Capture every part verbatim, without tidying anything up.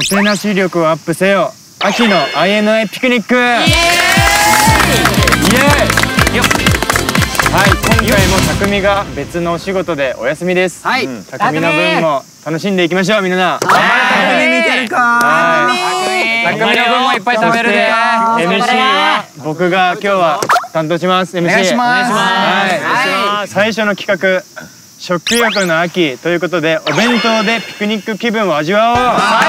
てなし力をアップせよ、秋の アイエヌアイ ピクニック。イエーイ。イエーイ。よっ。はい、今回も匠が別のお仕事でお休みです。はい、匠の分も楽しんでいきましょう、みんな。匠見てるか。匠の分もいっぱい食べるで。エムシー は僕が今日は担当します。エムシー お願いします。はい、最初の企画、食欲の秋ということで、お弁当でピクニック気分を味わおう。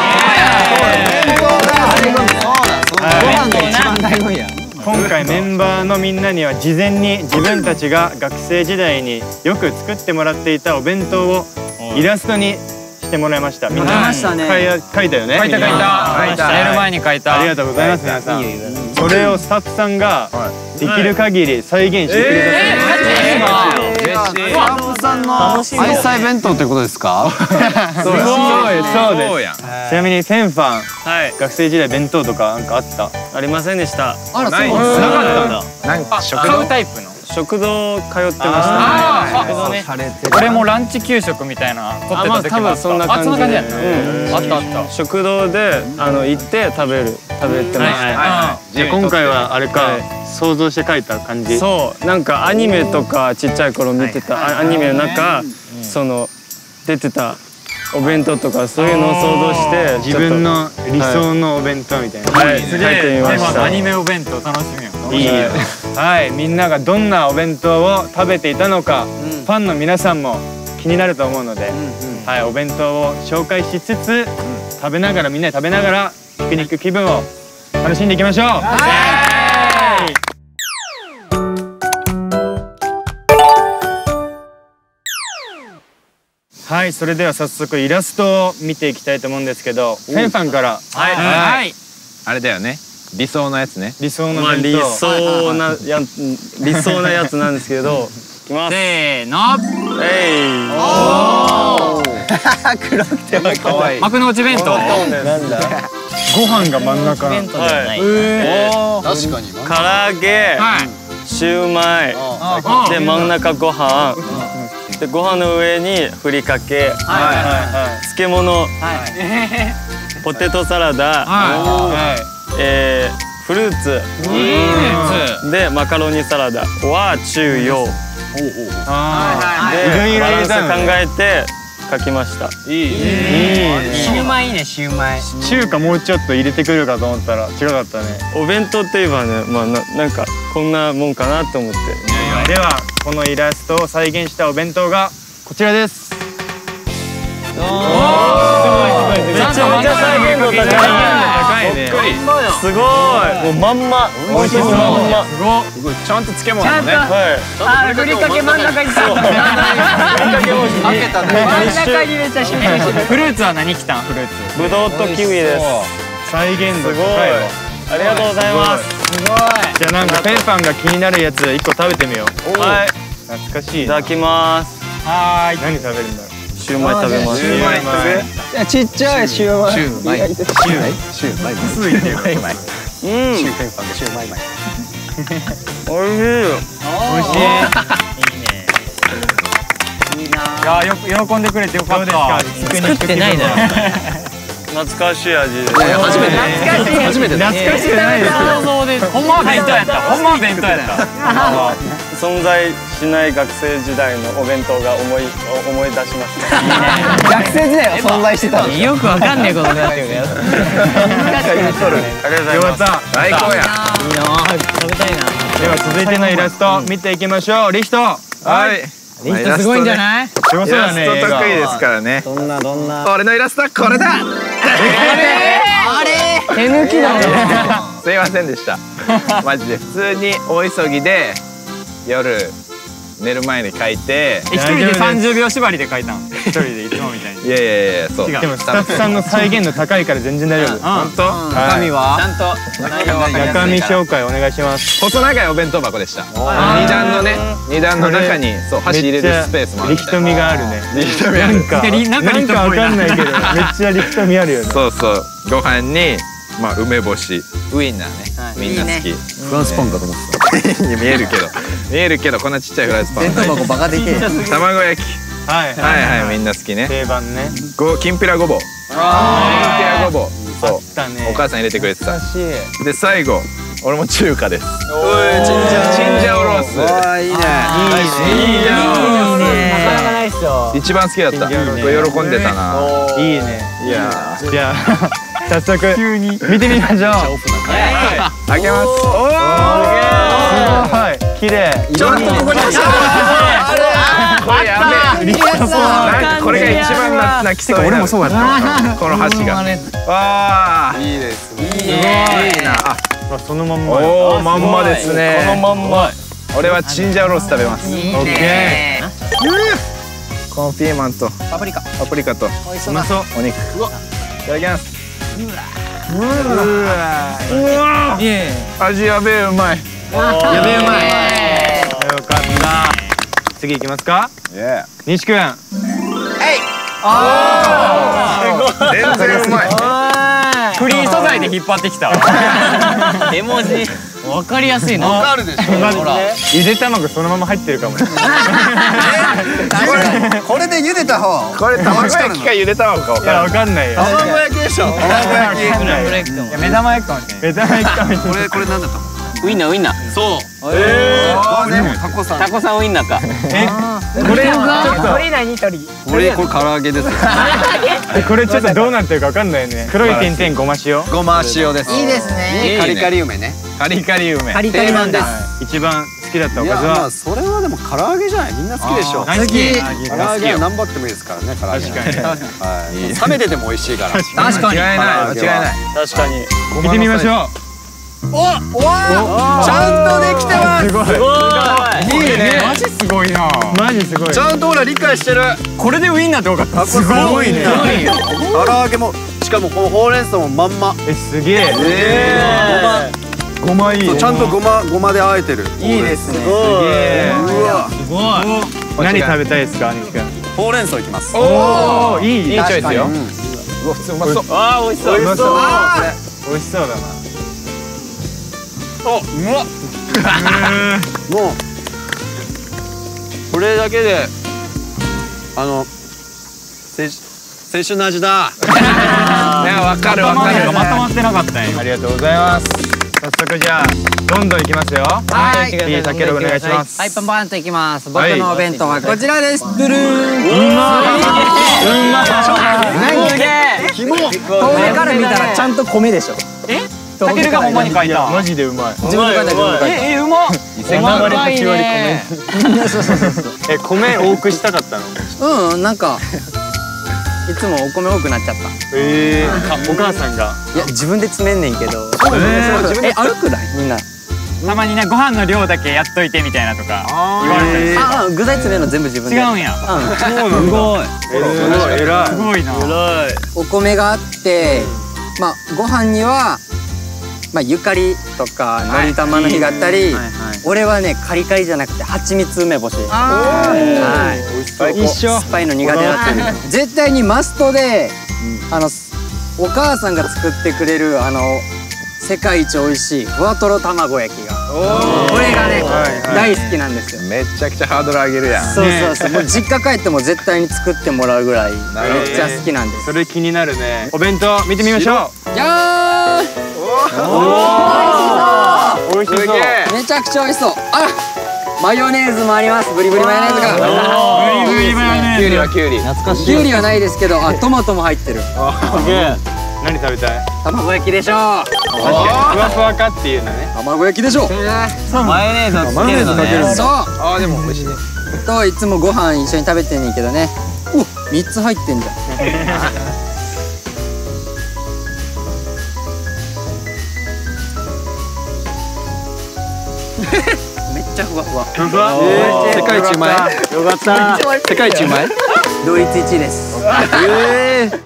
今回メンバーのみんなには事前に自分たちが学生時代によく作ってもらっていたお弁当をイラストにしてもらいました。みんな書いたよね。書いた書いた。寝る前に書いた。ありがとうございます皆さん。それをスタッフさんができる限り再現してくれた。スタッフさんの愛妻弁当ってことですか？そうですそうです。ちなみにフェンファン、学生時代弁当とかなんかあった？ありませんでした。あら、そうなかったんだ。なんか食堂タイプの食堂通ってました。食堂ね。俺もランチ給食みたいな取ってた時もあった。そんな感じやった。あったあった。食堂であの行って食べる食べてました。じゃあ今回はあれか想像して描いた感じ。そう、なんかアニメとかちっちゃい頃見てたアニメの中、その出てたお弁当とかそういうのを想像して自分の理想のお弁当みたいな描いてみました。アニメお弁当楽しみよ。いいよ。はい、みんながどんなお弁当を食べていたのか、ファンの皆さんも気になると思うので、はい、お弁当を紹介しつつ食べながらみんなで食べながらピクニック気分を楽しんでいきましょう。はい、それでは早速イラストを見ていきたいと思うんですけど、フェンファンから。はいはい。あれだよね。理想のやつね。理想のまあ理想なや理想なやつなんですけど。いきます。せーの。えい。おお。黒くて可愛い。幕の内弁当。なんだ。ご飯が真ん中。弁当じゃない。おお。確かに。唐揚げ。シューマイ。で真ん中ご飯。でご飯の上にふりかけ、漬物、ポテトサラダ、えフルーツでマカロニサラダは中洋でバランス考えて書きました。いい。シューマイいいね、シューマイ。中華もうちょっと入れてくるかと思ったら違かったね。お弁当って言えばね、まあななんかこんなもんかなと思って。ではこのイラストを再現したお弁当がこちらです。おお、めちゃめちゃ再現度高いね。すごい。もうまんま。美味しそうまんま。すごい。ちゃんと漬物ね。はい。あ、ふりかけ真ん中にさ。ふりかけも開けたね。真ん中にめっちゃしみるし。フルーツは何きたん？フルーツ。ぶどうとキウイです。再現度高いわ。ありがとうございます。すごい。じゃあなんかフェンファンが気になるやつ一個食べてみよう。はい。懐かしい。いただきます。はーい。何食べるんだろう。シューマイ食べます。シューマイ食べ。いやちっちゃいシューマイ。シューマイ。シューマイ。シューマイ。薄いね。うん。シューフェンファンでシューマイマイ。おいしい。おいしい。いいね。いいな。いやよく喜んでくれてよかった。作ってないだろ。懐かしい味です。初めて。初めて。懐かしいじゃないです。想像で。ほんまは弁当やった。ほんまは弁当やった。存在しない学生時代のお弁当が思い思い出しました。学生時代は存在してたの。よくわかんないことになってるけど。ありがとうございます。最高や。いいな。食べたいな。では続いてのイラスト見ていきましょう。リヒト。はい。リヒトすごいんじゃない？すごそうだね。イラスト得意ですからね。どんなどんな。俺のイラストはこれだ。あれ？手抜きだね。すいませんでした。マジで普通に大急ぎで。夜寝る前に書いて一人でさんじゅうびょう縛りで書いたん。一人でいつもみたいに。いやいやいや、そうでもスタッフさんの再現度高いから全然大丈夫。本当？中身はちゃんと中身紹介お願いします。細長いお弁当箱でした。二段のね、二段の中にそう箸入れるスペースもある。力富があるね。力富ある。なんかわかんないけどめっちゃ力富あるよね。そうそう。ご飯にまあ梅干し、ウインナーね、みんな好き。フランスパンかと思ってた。見えるけど、見えるけどこんなちっちゃいフランスパン。弁当箱バカでけえ。卵焼き。はいはいはい、みんな好きね。定番ね。ごきんぴらごぼう。きんぴらごぼう。 そうお母さん入れてくれてた。で最後俺も中華です。チンジャオロース。あいいね。いいね。なかなかないっすよ。一番好きだった。喜んでたな。いいね。いやじゃあ早速急に見てみましょう。開けます。おおすごい綺麗。ちょっとここに来た。これやべえ。これが一番泣きそう。俺もそうだった。この箸が。わあいいです。いいね。いいな。そのまんま。おおまんまですね。このまんま。俺はチンジャオロース食べます。オッケー。このピーマンとパプリカパプリカとうまそうお肉。いただきます。うわ味やべえうまい。やべえうまい。よかった。次行きますか。西くん。えい。ああ。全然うまい。フリー素材で引っ張ってきた。絵文字。わかりやすいな。わかるでしょ。ほら。ゆで卵そのまま入ってるかも。これで茹でた方。これ卵焼きかゆで卵かわかんない。わかんないよ。卵焼きでしょ。卵焼き。目玉焼きかもしれない。目玉焼きかもしれない。これこれなんだったの？ウインナーウインナー。そう。ええ。あでもタコさん。タコさんウインナーか。えこれ鳥何鳥？これこれ唐揚げです。これちょっとどうなってるかわかんないよね。黒い点々ごま塩。ごま塩です。いいですね。カリカリ梅ね。カリカリ梅。カリカリ梅です。一番好きだったおかずは。まあそれはでも唐揚げじゃない。みんな好きでしょ。好き。唐揚げは何バッグもいいですからね。唐揚げ。確かに。はい。冷めてても美味しいから。確かに。間違いない。間違いない。確かに。見てみましょう。おおちゃんとできてます。すごい。いいね。マジすごいな。マジすごい。ちゃんとほら理解してる。これでウインナーって分かった。すごいね。唐揚げもしかもこのほうれん草もまんま。えすげえ。ごま。ごまいい。ちゃんとごまごまであえてる。いいですね。すげえ。うわすごい。何食べたいですか西君。ほうれん草いきます。おおいいいいチョイスよ。うわ普通うまそう。ああ美味しそう。美味しそう。美味しそうだな。お、うまっ。もうこれだけであの青春の味だ。いやわかるわかる。まとまってなかったね。ありがとうございます。早速じゃあどんどんいきますよ。はい。たけるお願いします。はいパンパンといきます。僕のお弁当はこちらです。ドゥルーン。うまい。うまい。すげえ。肝。遠目から見たらちゃんと米でしょ。え？たけるがほんまに書いた。マジでうまい。自分で書いた。自分で書いた。え、うまっ。ななわりはちわり米。そうそうそうそう。え、米多くしたかったの？うん、なんかいつもお米多くなっちゃった。ええ。お母さんが。いや、自分で詰めんねんけど。え、あるくない？みんな。たまにね、ご飯の量だけやっといてみたいなとか言われたりする。ああ、具材詰めるの全部自分で。違うんや。すごい。すごい。偉い。すごいな。偉い。お米があって、まあご飯には。まあゆかりとかのり玉の日があったり、俺はねカリカリじゃなくて蜂蜜梅干し。はい。一緒。酸っぱいの苦手だったり。絶対にマストで、あのお母さんが作ってくれるあの世界一美味しいふわとろ卵焼きが。これがね大好きなんですよ。めちゃくちゃハードル上げるやん。そうそうそう。もう実家帰っても絶対に作ってもらうぐらいめっちゃ好きなんです。それ気になるね。お弁当見てみましょう。じゃーん。おお、美味しそう。めちゃくちゃ美味しそう。あ、マヨネーズもあります。ブリブリマヨネーズが。ブリブリマヨネーズ。キュウリはキュウリ。懐かしい。キュウリはないですけど、あ、トマトも入ってる。すげえ。何食べたい？卵焼きでしょう。確かにふわふわかっていうのね。卵焼きでしょう。マヨネーズをつけるのね。そう。あ、でも美味しいね。といつもご飯一緒に食べてんねんけどね。お、三つ入ってんじゃん。めっちゃふわふわ。ふわ。世界一うまい。よかった。世界一うまい。同率一位です。ええ。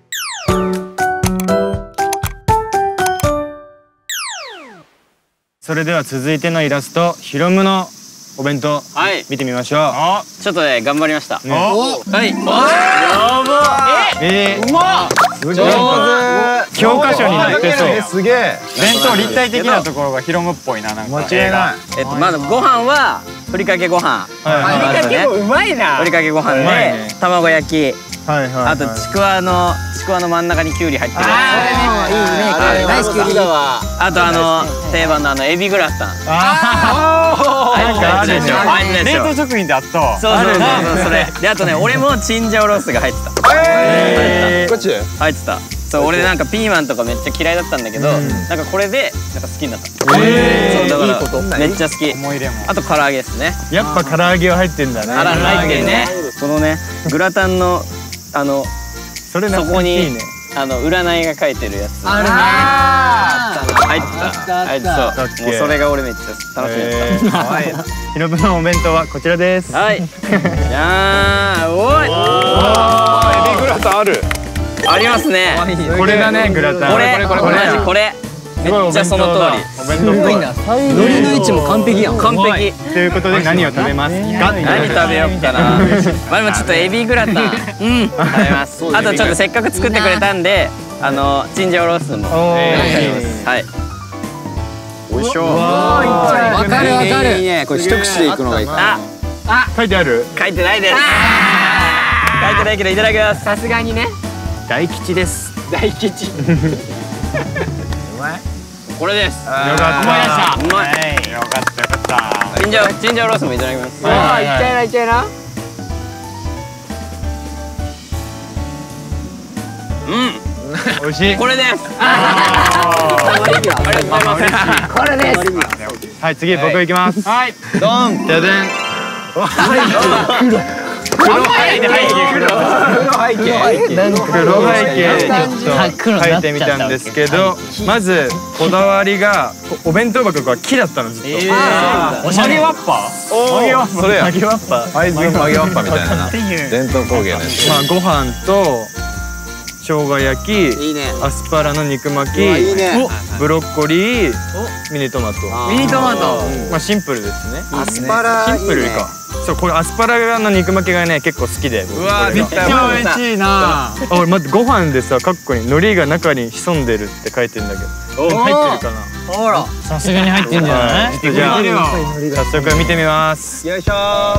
それでは続いてのイラスト、ヒロムのお弁当見てみましょう。ちょっとね頑張りました。はい。やばい。え、うまっ。上手。 教科書に載ってそう。 すげえ。 弁当立体的なところがヒロムっぽいな、なんか。 間違いない。 えっとまずご飯はふりかけご飯。 ふりかけもうまいな。 ふりかけご飯で卵焼き。あとちくわのちくわの真ん中にきゅうり入ってるやつ。 ああ、いいね。大好きだわ。 あとあの定番のあのエビグラタン。 ああ、なんかあるでしょ。 冷凍食品であったわ。 そうそうそうそれ。であとね、俺もチンジャオロースが入ってた。 こっち？ 入ってた。そう俺なんかピーマンとかめっちゃ嫌いだったんだけど、なんかこれでなんか好きになった。そうだからめっちゃ好き。あと唐揚げですね。 やっぱ唐揚げは入ってんだね。 あら入ってるね。このねグラタンのあのそこにあの占いが書いてるやつ。 あるね。 入ってた。入ってそう。もうそれが俺めっちゃ楽しみだった。 ヒロムのお弁当はこちらです。 はい。じゃあおい。 エビグラタンある。 ありますね。 これだねグラタン。 これこれこれこれ。めっちゃその通り。 すごいな。海苔の位置も完璧やん。 完璧。 ということで何を食べますか？ 何食べようかな。まあでもちょっとエビグラタン。うん。食べます。あとちょっとせっかく作ってくれたんで、あのチンジャオロースも。はい。おいしょ。 わかるわかる。 いいね。これ一口でいくのがいいかな。 あ、 書いてある？ 書いてないです。書いてないけどいただきます。 さすがにね。 大吉です。 大吉。 これです。 よかった。 思い出した。うまい。 よかったよかった。 チンジャオチンジャオロースもいただきます。 ああ、いっちゃいないっちゃいな。 うん。 美味しい。 これです。 ありがとうございます。これです。 はい、次僕行きます。はい。ドン。じゃでん。黒背景。黒背景。黒背景ちょっと書いてみたんですけど、まずこだわりがお弁当箱が木だったのずっと。曲げわっぱ？曲げわっぱ。それや。曲げわっぱ。 会津の曲げわっぱみたいなな。伝統工芸ね。 まあご飯と生姜焼き、アスパラの肉巻き、ブロッコリー、ミニトマト。 ミニトマト。 まあシンプルですね。 アスパラシンプルか。そうこれアスパラの肉巻きがね結構好きで。うわめっちゃ美味しいな。あ俺待ってご飯でさカッコに海苔が中に潜んでるって書いてんだけど。入ってるかな。 ほら。さすがに入ってんじゃない？ じゃあ早速見てみます。 よいしょ。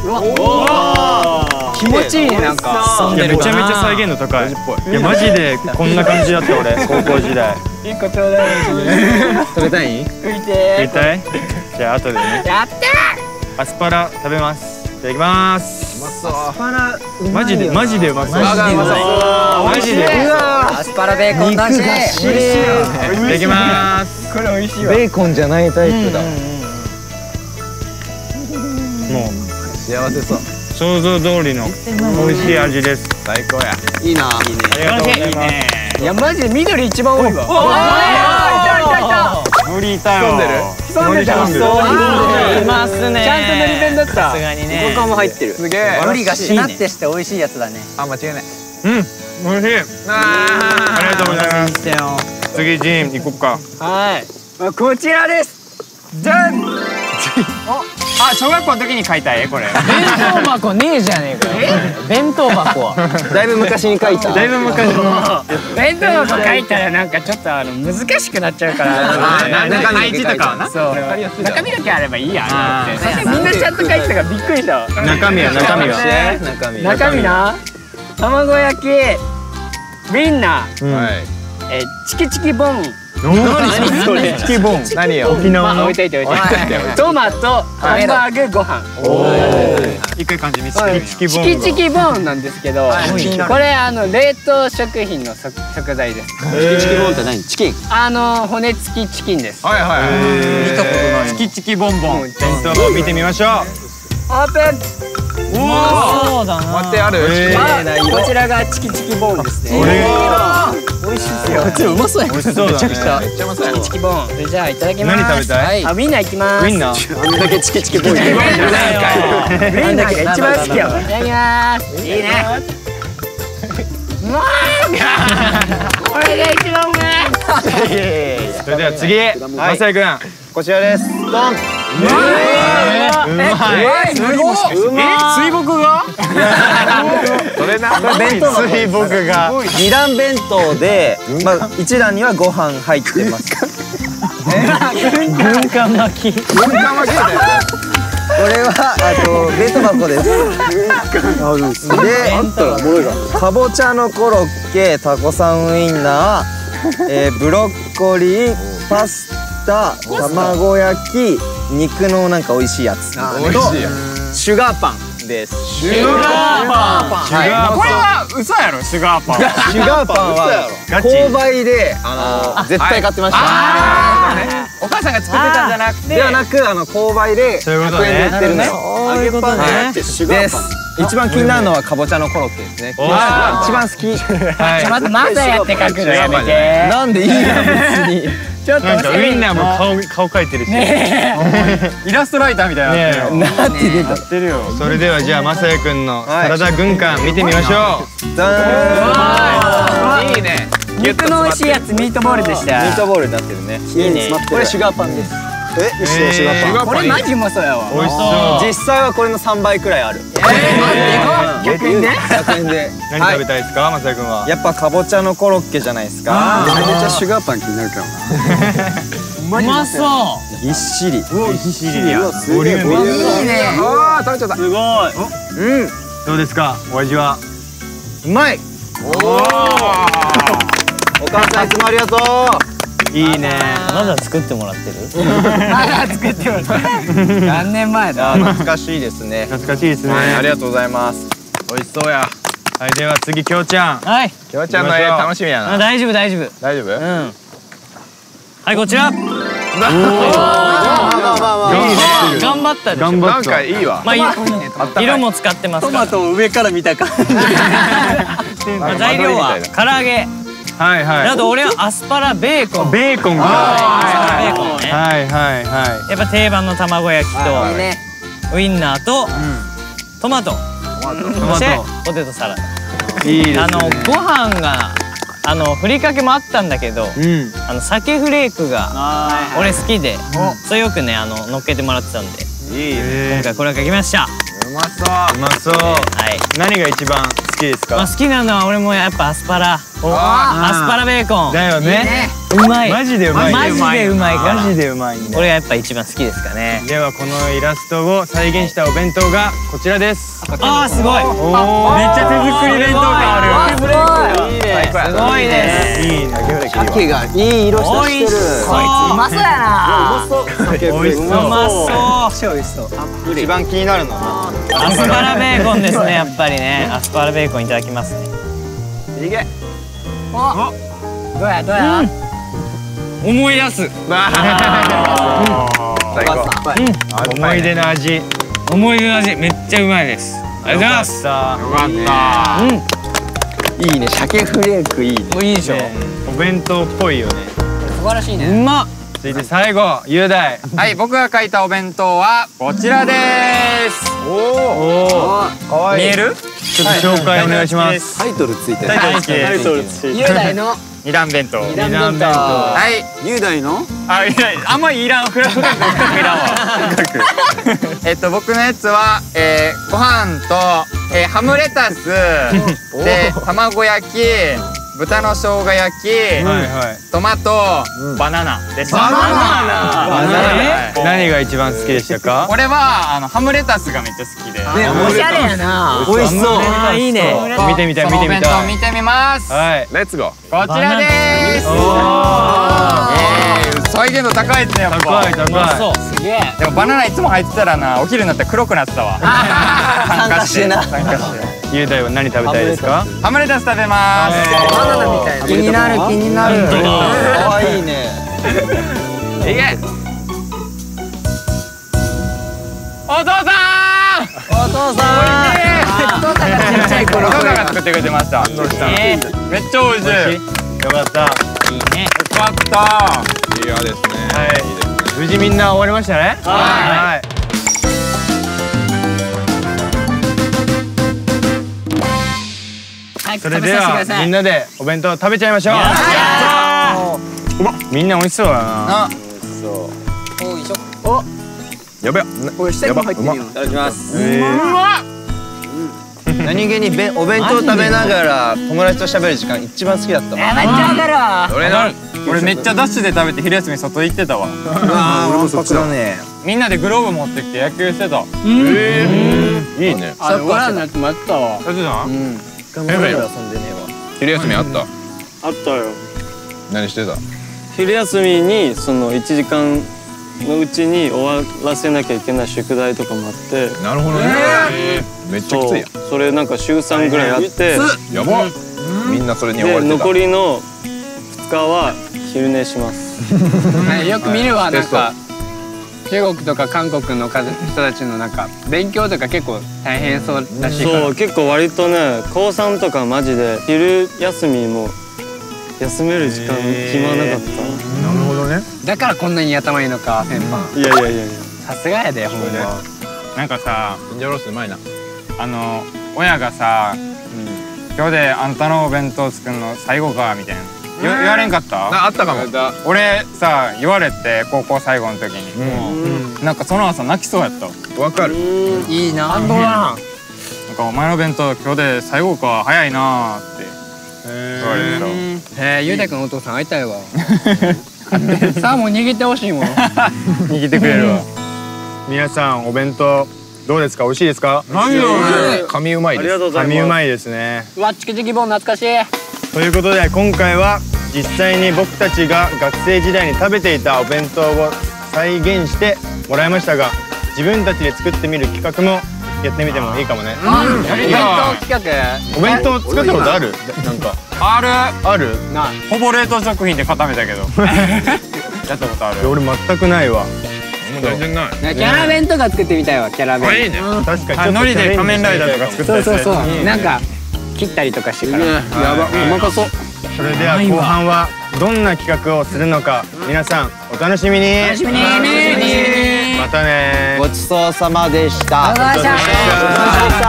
気持ちいいねなんか。 めちゃめちゃ再現度高い。いやマジでこんな感じだった俺高校時代。 一個ちょうだい。 食べたい？ 食いて。 食いたい？じゃあ後でね。 やったアスパラ食べます。いただきます。 うまそう。 アスパラマジでマジでうまそう。 マジでうまそう。 マジで。 アスパラベーコンだし。 いただきます。 これ美味しいわ。 ベーコンじゃないタイプだ。 もう幸せそう。 想像通りの美味しい味です。 最高や。 いいな。 ありがとうございます。 いやマジで緑一番多いわ。おお。 無理いたよ。 潜んでる。潜んでた。 いますね。 ちゃんとのり弁だった。 さすがにね。 他も入ってる。 すげえ。 のりがしなってして美味しいやつだね。 あ間違いない。 うん美味しい。ありがとうございます。次ジン行こっか。 はい。こちらです。じゃん。 あ小学校の時に書いた絵これ。 弁当箱ねえじゃねえかよ。弁当箱は。 だいぶ昔に書いた。 だいぶ昔の。 弁当箱書いたらなんかちょっとあの難しくなっちゃうから。 配置とかはな。 そう。中身だけあればいいや。みんなちゃんと書いてたからびっくりした。 中身は中身は。 中身。 中身な。卵焼き、ウインナー、えチキチキボン。 何それ？チキボン。 何よ？ 沖縄の。 置いといて置いといて。トマト、ハンバーグ、ご飯。 一回漢字見つけて。チキボン。 チキチキボンなんですけど、これあの冷凍食品の食材です。 チキチキボンって何？チキン？ あの骨付きチキンです。 はいはい。 見たことない。チキチキボンボン。弁当を見てみましょう。 オープン。 おお。そうだな。待ってある。 こちらがチキチキボンですね。美味しいですよ。 こっちうまそうや。 美味しそうだね。めちゃくちゃ。 めっちゃうまそうや。 チキチキボン。それじゃあいただきます。 何食べたい？ あウインナーいきます。 ウインナー。 あんだけチキチキボン。ウインナーウインナーが一番好きやわ。いただきます。いいね。うまい。これが一番うまい。 それでは次、マサイ君、こちらです。ドン。 うまい。 すごい。 水墨が？ それな。 弁当の水墨が。 二段弁当で、まあ一段にはご飯入ってます。 軍艦巻き。 軍艦巻きだよ。 これはあと弁当箱です。で、かぼちゃのコロッケ、タコさんウインナー、えー、ブロッコリー、パスタ、卵焼き、肉のなんか美味しいやつとシュガーパンです。 シュガーパン。シュガーパン。これは嘘やろ、シュガーパン。 シュガーパンは購買であの絶対買ってました。 お母さんが作ってたんじゃなくて、 ではなくあの購買でひゃくえんで売ってるのよ。 そういうことね。 です。一番気になるのはかぼちゃのコロッケですね。一番好き。 ちょっと待って、まだやって書くのやめて。 なんでいいや別に。 ちょっとなんかウインナーも顔顔描いてるし。イラストライターみたいになってるよ。 なんて出た。 てるよ。それではじゃあまさやくんのサラダ軍艦見てみましょう。 いいね。 肉の美味しいやつミートボールでした。 ミートボールになってるね。 いいね。 これシュガーパンです。え、 えーシュガーパン。 これマジうまそうやわ。 美味しそう。 実際はこれの三倍くらいある。 ひゃくえんで？ ひゃくえんで。 何食べたいですか、まさやくんは。 やっぱかぼちゃのコロッケじゃないですか。 めちゃめちゃシュガーパン気になるからな。 うまそう。 ぎっしり。 ぎっしりや。ボリューム。 いいね。 ああ、食べちゃった。 すごい。 うん。 どうですか、お味は。 うまい。 おお。 お母さんいつもありがとう。 いいね。 まだ作ってもらってる？まだ作ってもらってる。何年前だ？ 懐かしいですね。 懐かしいですね。 ありがとうございます。 美味しそうや。 はい、では次きょうちゃん。 はい。 きょうちゃんの絵楽しみやな。 大丈夫大丈夫。 大丈夫？ うん。はい、こちら。頑張ったでしょ。 頑張った。 なんかいいわ。 まあ色も使ってますから。 トマトを上から見た感じ。 材料は唐揚げ。 はいはい。 あと俺はアスパラベーコン。 ベーコンか。 ベーコンね。 はいはいはやっぱ定番の卵焼きとウインナーとトマト。そしてポテトサラダ。 い。いいですね。 あのご飯があのふりかけもあったんだけど、 うん。 あの鮭フレークが俺好きで、それよくねあの乗っけてもらってたんで、今回これを書きました。 うまそう。 うまそう。 はい。 何が一番好きですか。 まあ好きなのは俺もやっぱアスパラ。アスパラベーコン。 だよね。 うまい。 マジでうまい。 マジでうまいから。 マジでうまいんだ。 これがやっぱ一番好きですかね。 ではこのイラストを再現したお弁当がこちらです。 ああすごい。 おお。めっちゃ手作り弁当感ある。 すごい。いいね。すごいです。 いいね。 鮭がいい色してる。 美味しそう。うまそうやな。 美味しそう。 うまそう。 美味しそう。一番気になるのはアスパラベーコンですね、やっぱりね。アスパラベーコンいただきますね。 いけ。 お。どうやどうや。思い出す。 最高。 思い出の味。 思い出の味めっちゃうまいです。ありがとうございます。 よかった。 うん。 いいね。鮭フレークいいね。 もういいでしょ。 お弁当っぽいよね。 素晴らしいね。うまっ。 続いて最後、雄大。 はい、僕が書いたお弁当はこちらです。 おお。可愛い。 見える？ ちょっと紹介お願いします。 タイトルついてる。 タイトルついてる。 雄大の二段弁当。 二段弁当。 はい。 雄大の？ あ、いや、あんまりいらん。フラフラフラいらんわ。えっと僕のやつは、えー、ご飯と、えー、ハムレタスで卵焼き、豚の生姜焼き、 はいはい。 トマト、バナナでした。 バナナ。 バナナ。何が一番好きでしたか？ 俺はあのハムレタスがめっちゃ好きで。 おしゃれやな。 美味しそう。 あいいね。 見てみたい見てみそのお弁当たい。 見てみます。 はい。 レッツゴー。こちらです。 お再現度高いですねやっぱ。 高い高い。 すげえ。 でもバナナいつも入ってたらな、お昼になったら黒くなってたわ。参加してな。参加して。 雄大は何食べたいですか？ ハムレタス食べます。 バナナみたいな。気になる気になる。 可愛いね。 いけ。お父さん。 お父さん。 お父さんがちっちゃい頃。 お父さんが作ってくれてました。めっちゃ美味しい。 よかった。 いいね。 よかった。いいよですね。 はい。無事みんな終わりましたね。はい。それではみんなでお弁当食べちゃいましょう。みんな美味しそうだな。 おいしょ。お。 やべ。 これ下にも入ってるよ。 いただきます。何気にべお弁当食べながら友達と喋る時間一番好きだったわ。 めっちゃわかるわ。 俺な。 俺めっちゃダッシュで食べて昼休み外行ってたわ。 ああ、わんぱくだね。 みんなでグローブ持ってきて野球してた。 ええ。いいね。 あ、俺らのやつもやったわ。 やってた？うん。 頑張って遊んでねえわ。 昼休みあった？ あったよ。 何してた？ 昼休みにそのいちじかんのうちに終わらせなきゃいけない宿題とかもあって。 なるほどね。めっちゃきついやん。 それなんか週さんぐらいあって。 やば。みんなそれに追われてた。 で残りのふつかは昼寝します。 よく見るわ、なんか中国とか韓国の人たちのなんか勉強とか結構大変そうらしいから。 そう、結構割とね、高さんとかマジで昼休みも休める時間暇なかった。 なるほどね。 だからこんなに頭いいのか、先輩。 いやいやいやいや。 さすがやで、ほんま。 なんかさ、 チンジャオロースうまいな。 あの親がさ、今日であんたのお弁当作るの最後かみたいな言われんかった？ あったかも。 俺さ言われて高校最後の時に、なんかその朝泣きそうやった。 わかる。 いいな。 感動だな。なんかお前の弁当今日で最後か早いなって言われてた。 へえ、ゆうたくんお父さん会いたいわ。サーモン握ってほしいもん。 握ってくれるわ。皆さんお弁当どうですか？美味しいですか？ 何よ。紙うまいです。 紙うまいですね。 うわ、チキチキボン懐かしい。 ということで今回は実際に僕たちが学生時代に食べていたお弁当を再現してもらいましたが、自分たちで作ってみる企画もやってみてもいいかもね。 お弁当企画。 お弁当作ったことある？なんかあるある。ほぼ冷凍食品で固めたけど。やったことある？俺全くないわ。 全然ない。 キャラ弁とか作ってみたいわ、キャラ弁。 いいね。 確かに。海苔で仮面ライダーとか作ったやつ。 そうそうそう。なんか切ったりとかしてから。やば、うまかそう。 それでは後半はどんな企画をするのか皆さんお楽しみに。 楽しみに。 またね。 ごちそうさまでした。 ありがとうございました。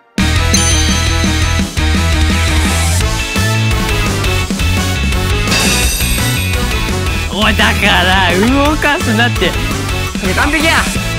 おい、だから動かすなって。完璧や。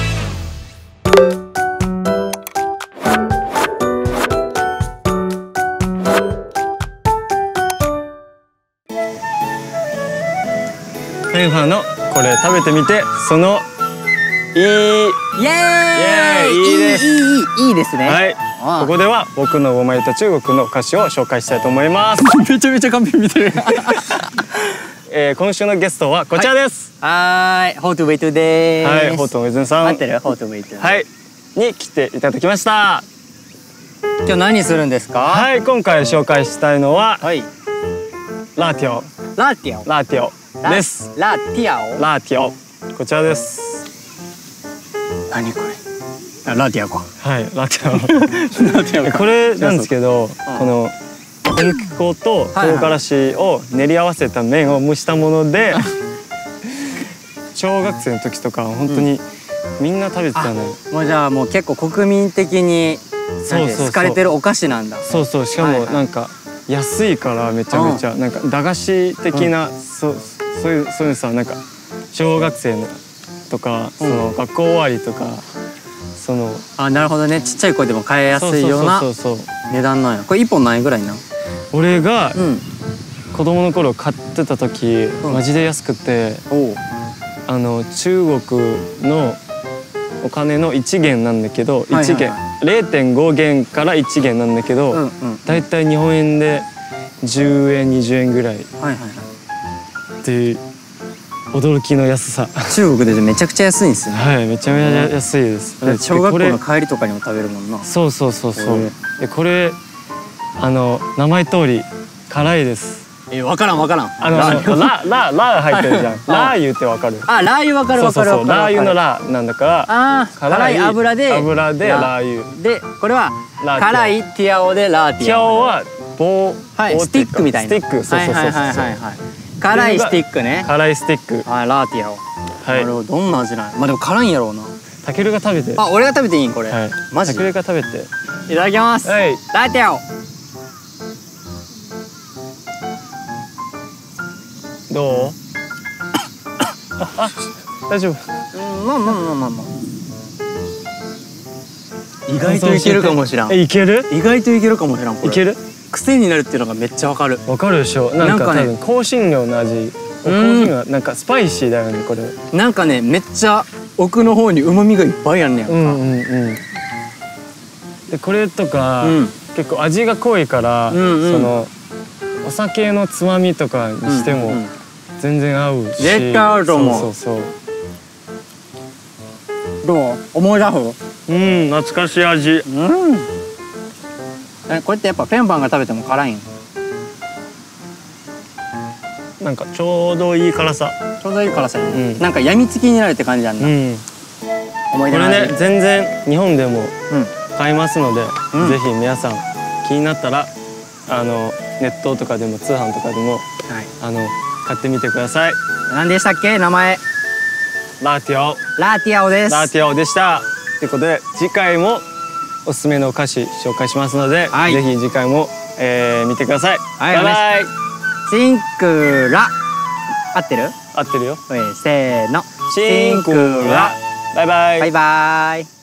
フェンファのこれ食べてみてそのいい。イエーイ。いいです。 いいいいいいですね。 はい。ここでは僕のごま入れた中国の歌詞を紹介したいと思います。 めちゃめちゃ完璧見てる。 えー、今週のゲストはこちらです。 はい、ホートウェイトです。 はい、ホートウェイトさん。 合ってる？ホートウェイト。 はい。に来ていただきました。 今日何するんですか？ はい、今回紹介したいのは、 はい、 ラーティオ。 ラーティオ。 ラーティオです。 ラーティオ。 ラーティオ。こちらです。 何これ？あ、ラーティオか。 はい、ラーティオ。ラーティオ。これなんですけど、この小麦粉と唐辛子を練り合わせた麺を蒸したもので、小学生の時とか本当にみんな食べてたのよ。 もうじゃあもう結構国民的に好かれてるお菓子なんだ。 そうそう。しかもなんか安いからめちゃめちゃなんか駄菓子的な、そうそういうそういうさ、なんか小学生のとかその学校終わりとかその、 あ、なるほどね。ちっちゃい子でも買いやすいような値段なんや。これ一本何円ぐらいな？ 俺が子供の頃買ってた時マジで安くて、あの中国のお金のいち元なんだけど、いち元 れいてんご 元からいち元なんだけど、だいたい日本円でじゅうえんにじゅうえんぐらいっていう驚きの安さ。 中国でめちゃくちゃ安いんですよね。 はい、めちゃめちゃ安いです。 小学校の帰りとかにも食べるもんな。 そうそうそうそう。でこれあの名前通り辛いです。 え、わからんわからん。 あのラララ入ってるじゃん。ラー油ってわかる？ あ、ラー油わかるわかるわかる。 ラー油のラーなんだから。 ああ、辛い油で油でラー油。 でこれは辛いティアオでラーティアオ。 ティアオは棒、 はい、スティックみたいな。 スティック、そうそうそうそう。 辛いスティックね。 辛いスティック。 はい、ラーティアオ。はい。どんな味なん？まあでも辛いんやろうな。 たけるが食べて。 あ、俺が食べていいんこれ。 はい。 マジ？ たけるが食べて。 いただきます。 はい。 ラーティアオ。 どう？あ、大丈夫。 まあまあまあまあまあ。意外といけるかもしらん。 え、いける？ 意外といけるかもしらん。これいける？ 癖になるっていうのがめっちゃわかる。 わかるでしょ。なんか多分香辛料の味。香辛料なんかスパイシーだよねこれ。 なんかねめっちゃ奥の方に旨味がいっぱいあるねやんか。 うんうんうん。でこれとか結構味が濃いからそのお酒のつまみとかにしても全然合うし。 絶対合うと思う。 そうそうそう。 どう？思い出す？ うん、懐かしい味。うん。 え、これってやっぱペンパンが食べても辛いん？ なんかちょうどいい辛さ。 ちょうどいい辛さやね。なんかやみつきになるって感じなんだ。うん。思い出の味。これね、 全然日本でも買えますので、ぜひ皆さん気になったらあのネットとかでも通販とかでもあの買ってみてください。 何でしたっけ名前？ ラティオ。 ラティオです。 ラティオでした。ということで次回もおすすめのお菓子紹介しますので、はい、ぜひ次回も、えー、見てください。はい、バイバイ。 シンクラ合ってる？ 合ってるよ。 せーの。 シンクラ。バイバイ。 バイバイ。